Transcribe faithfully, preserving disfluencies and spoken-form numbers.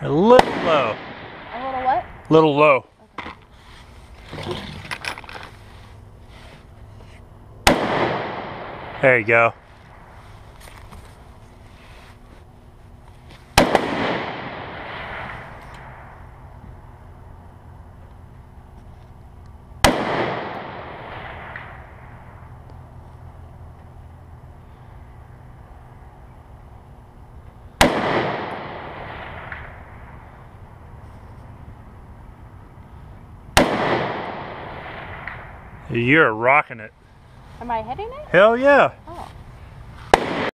A little low. A little what? Little low. Okay. There you go. You're rocking it. Am I hitting it? Hell yeah.